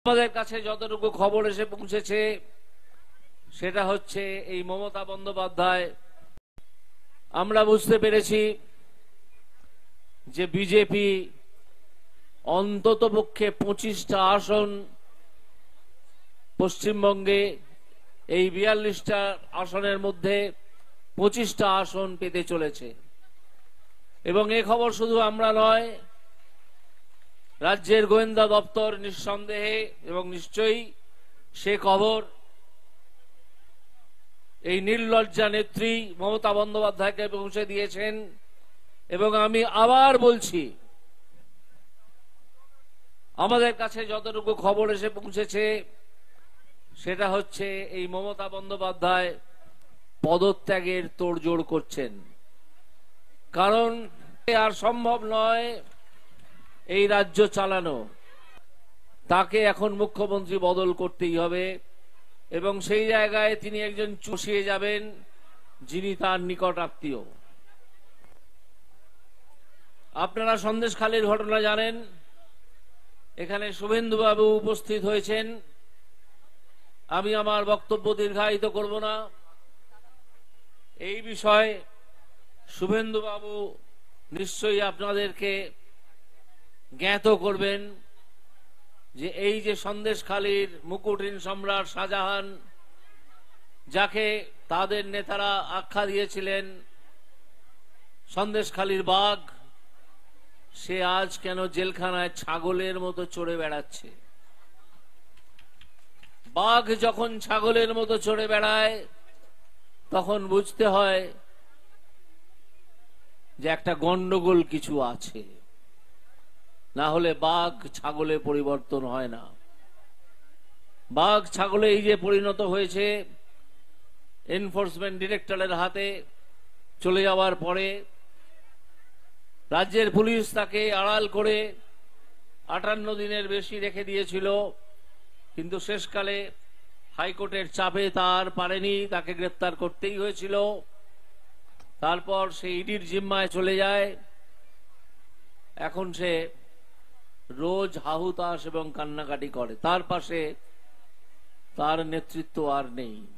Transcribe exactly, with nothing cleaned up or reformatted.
আমাদের কাছে যতটুকু খবর এসে পৌঁছেছে সেটা হচ্ছে এই মমতা বন্দ্যোপাধ্যায়, আমরা বুঝতে পেরেছি যে বিজেপি অন্ততপক্ষে পঁচিশটা আসন পশ্চিমবঙ্গে, এই বিয়াল্লিশটা আসনের মধ্যে পঁচিশটা আসন পেতে চলেছে। এবং এই খবর শুধু আমরা নয়, রাজ্যের গোয়েন্দা দপ্তর নিঃসন্দেহে এবং নিশ্চয়ই সে খবর এই নির্লজ্জা নেত্রী মমতা বন্দ্যোপাধ্যায়কে পৌঁছে দিয়েছেন। এবং আমি আবার বলছি, আমাদের কাছে যতটুকু খবর এসে পৌঁছেছে সেটা হচ্ছে এই মমতা বন্দ্যোপাধ্যায় পদত্যাগের তোড়জোড় করছেন। কারণ আর সম্ভব নয় এই রাজ্য চালানো, তাকে এখন মুখ্যমন্ত্রী বদল করতেই হবে। এবং সেই জায়গায় তিনি একজন চষিয়ে যাবেন যিনি তার নিকট আত্মীয়। আপনারা সন্দেশখালীর ঘটনা জানেন, এখানে শুভেন্দুবাবু উপস্থিত হয়েছেন। আমি আমার বক্তব্য দীর্ঘায়িত করব না। এই বিষয়ে শুভেন্দুবাবু নিশ্চয়ই আপনাদেরকে জ্ঞাত করবেন যে এই যে সন্দেশখালীর মুকুটহীন সম্রাট শাহজাহান, যাকে তাদের নেতারা আখ্যা দিয়েছিলেন সন্দেশখালীর বাঘ, সে আজ কেন জেলখানায় ছাগলের মতো চড়ে বেড়াচ্ছে। বাঘ যখন ছাগলের মতো চড়ে বেড়ায় তখন বুঝতে হয় যে একটা গন্ডগোল কিছু আছে, না হলে বাঘ ছাগলে পরিবর্তন হয় না। বাঘ ছাগলে এই যে পরিণত হয়েছে, এনফোর্সমেন্ট ডিরেক্টরের হাতে চলে যাওয়ার পরে রাজ্যের পুলিশ তাকে আড়াল করে আটান্ন দিনের বেশি রেখে দিয়েছিল, কিন্তু শেষকালে হাইকোর্টের চাপে তার পারেনি, তাকে গ্রেপ্তার করতেই হয়েছিল। তারপর সে ইডির জিম্মায় চলে যায়। এখন সে রোজ হাহুতাশ এবং কান্নাকাটি করে, তার পাশে তার নেতৃত্ব আর নেই।